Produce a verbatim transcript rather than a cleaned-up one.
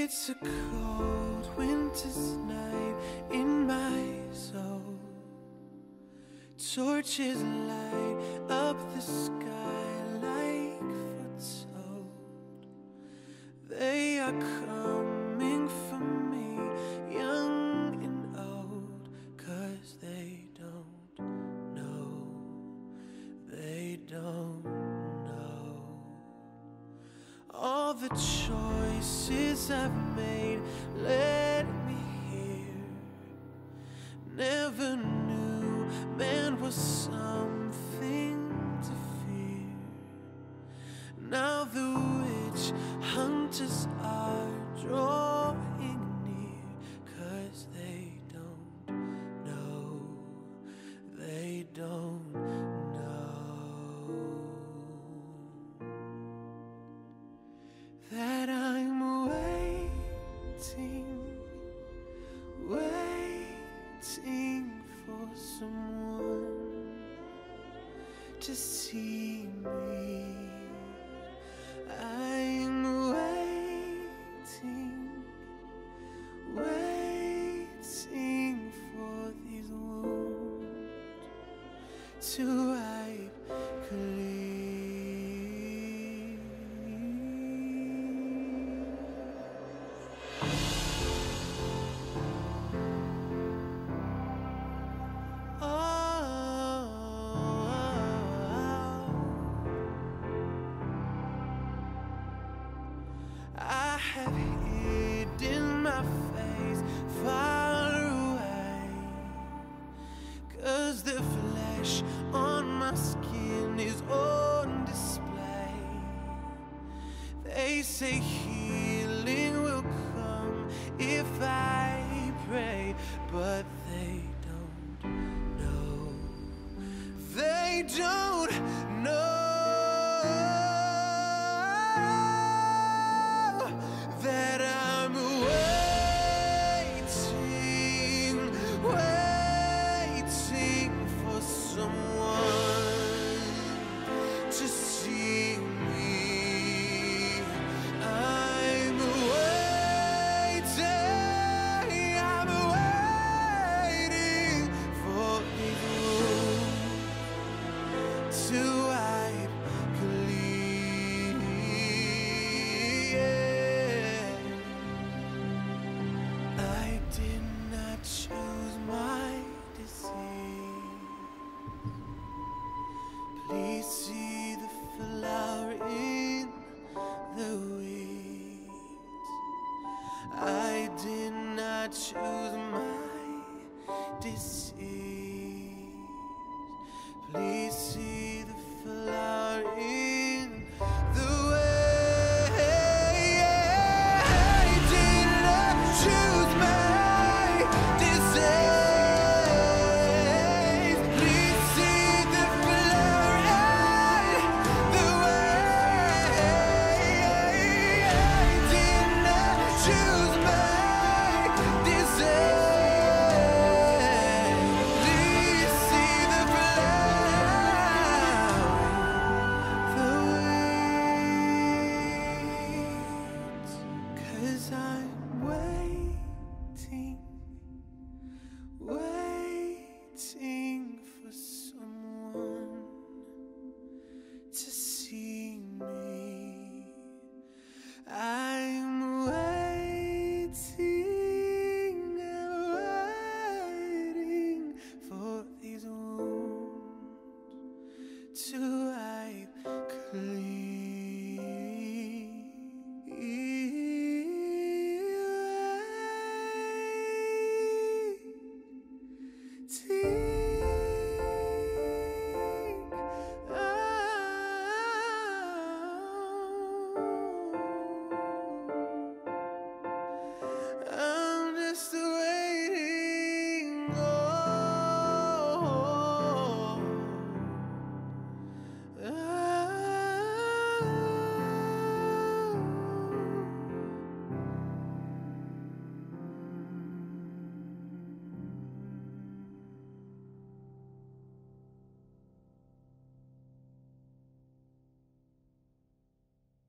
It's a cold winter's night in my soul. Torches light up the sky like foot sold. They are coming for me, young and old, 'cause they don't know, they don't know. All the choices I've made led me here. Never knew man was something to fear. Now the witch hunters are drawing near, 'cause they don't know, they don't know that I'm waiting, waiting for someone to see me. I'm waiting, waiting for these wounds to wipe clean. I have hidden my face far away, 'cause the flesh on my skin is on display. They say healing will come if I pray, but they don't know, they don't know that I'm waiting, waiting for someone to see me. I'm waiting, I'm waiting for these wounds to wipe clean. I did not choose my disease. Please see the flower in the weeds. I did not choose my disease. Please see the flower in the weeds. I did not choose my disease. Please see the flower in the weeds. I did not choose my disease. Please see the flower in the weeds. 'Cause I'm waiting, waiting for someone to see me. I'm waiting, I'm waiting for these wounds to wipe clean. I'm just waiting.